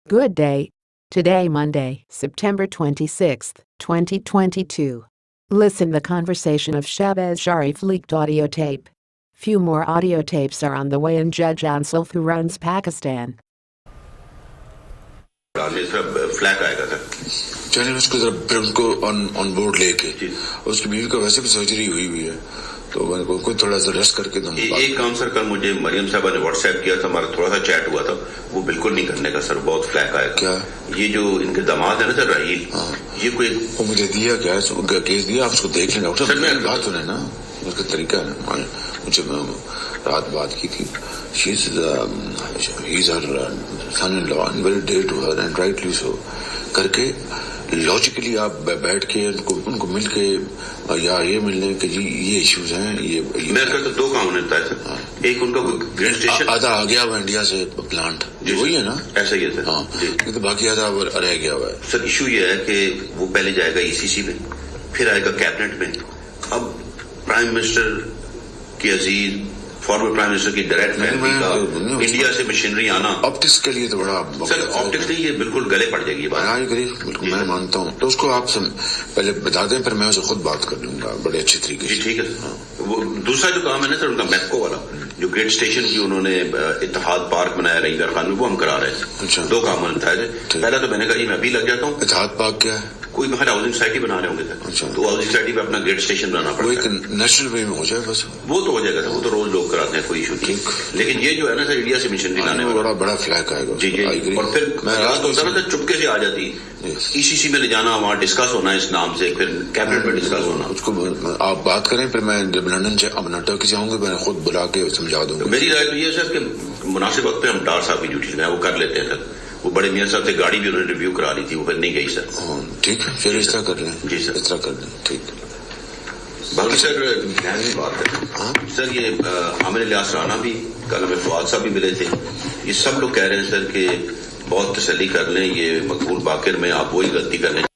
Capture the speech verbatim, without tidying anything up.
Good day. Today Monday, September twenty-sixth, twenty twenty-two. Listen the conversation of Shabaz Sharif leaked audio tape. Few more audio tapes are on the way in Judge Ansel who runs Pakistan. Flag आएगा sir चलिए उसको जरा फिर उनको on on board लेके उसकी बीवी का वैसे भी सर्जरी हुई हुई है तो मैंने को, को थोड़ा सा रेस्ट करके दूँ। एक काम सर कल मुझे मरियम साहबा ने व्हाट्सएप किया था, हमारा थोड़ा सा चैट हुआ था, वो बिल्कुल नहीं करने का सर, बहुत फ्लैग आएगा। क्या ये जो इनके दामाद है ना सर राहील, ये कोई वो मुझे दिया क्या है केस दिया, आप उसको देख लेना डॉक्टर सर। मैं बात सुने ना उसका तरीका है, मुझे रात बात की थी। She is he is her son in law and very dear to her and rightly so करके लॉजिकली आप बैठ के उनको उनको मिल के या ये मिलने के जी ये इश्यूज हैं। ये मेरे ख्याल से दो काम होता है सर, एक उनका ग्रेड स्टेशन आधा आ गया हुआ इंडिया से प्लांट वही है ना, ऐसा ही है सर। हाँ नहीं तो बाकी आधा रह गया हुआ है सर। इशू ये है कि वो पहले जाएगा ईसीसी में, फिर आएगा कैबिनेट में। अब प्राइम मिनिस्टर की अजीज फॉर्मर प्राइम मिनिस्टर की डायरेक्ट फैमिली का इंडिया से मशीनरी आना ऑप्टिक्स के लिए तो बड़ा सर, ऑप्टिक्स नहीं, ये बिल्कुल गले पड़ जाएगी बात। हाँ बिल्कुल मैं मानता हूँ, तो उसको आप सम, पहले बता दें, फिर मैं उसे खुद बात कर लूंगा बड़े अच्छे तरीके से। ठीक है। हाँ। वो दूसरा जो काम है ना सर उनका मैस्को वाला, जो ग्रेट स्टेशन की उन्होंने इत्तेहाद पार्क बनाया रईगर खान में, वो हम करा रहे हैं। अच्छा। दो काम होता है। पहला तो मैंने कहा जी मैं अभी लग जाता हूँ। इत्तेहाद पार्क क्या है? कोई बाहर हाउसिंग सोसाइटी बना रहे होंगे सर। अच्छा। तो हाउसिंग सोसाइटी पे अपना ग्रेट स्टेशन बनाना पड़ेगा। वो एक नेशनल वे में हो जाए बस, वो तो हो जाएगा सर, वो तो रोज लोग कराते हैं, कोई इशू नहीं। लेकिन ये जो है ना सर इंडिया से मशीनरी लाने में बड़ा बड़ा फ्लैग आएगा जी जी। और फिर रात होता ना सर चुपके से आ जाती, ईसीसी में ले जाना, वहाँ डिस्कस होना इस नाम से, फिर कैबिनेट में डिस्कस होना। उसको आप बात करें, फिर मैं जब लंदन से अब टर्की जाऊंगा मैं खुद बुला के समझा दूंगा। मेरी राय तो ये है सर कि मुनासिब वक्त पे हम डार साहब की ड्यूटी लगाए, वो कर लेते हैं सर। वो बड़े मियां साहब से गाड़ी भी उन्होंने रिव्यू करा ली थी, वो फिर नहीं गई सर। ठीक है, फिर इस तरह कर लें। जी सर, इस तरह कर लें, ठीक। बाकी सर ध्यान बात है सर, ये आमिर इलियास राना भी कल हमें फवाद साहब भी मिले थे, ये सब लोग कह रहे हैं सर कि बहुत तसल्ली कर लें, ये मकबूल बाकिर में आप वही गलती कर लें